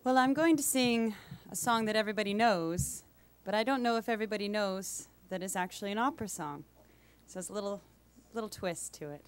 Well, I'm going to sing a song that everybody knows, but I don't know if everybody knows that it's actually an opera song. So it's a little twist to it.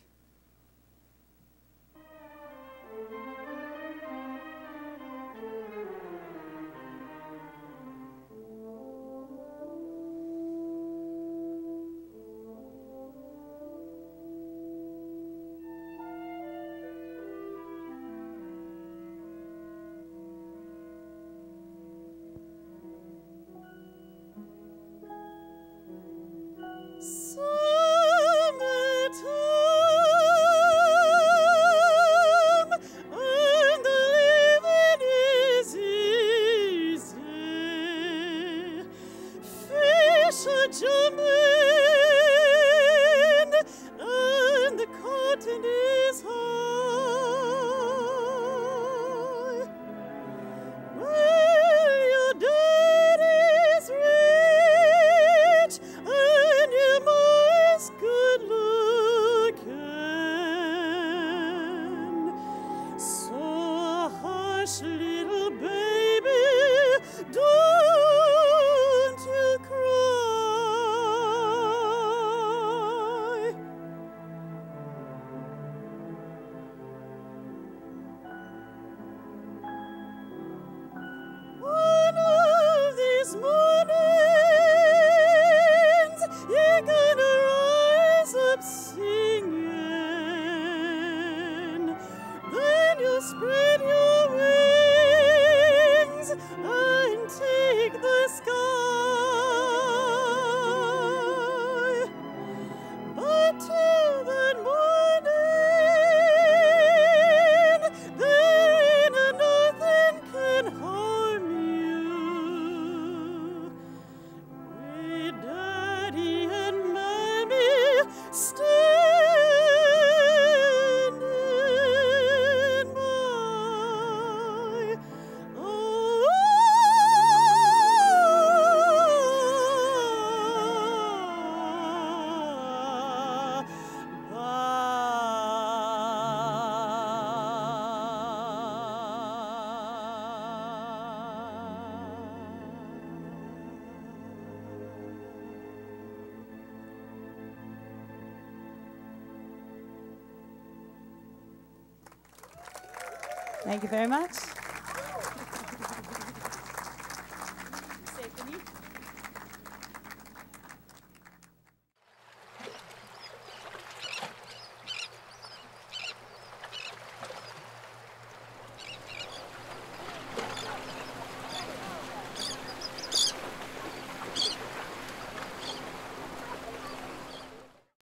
Little baby, don't you cry. One of these mornings, you're gonna rise up singing. Then you'll spread your wings and take the sky. But till that morning, there ain't nothing can harm you. With Daddy and Mammy standing by. Thank you very much.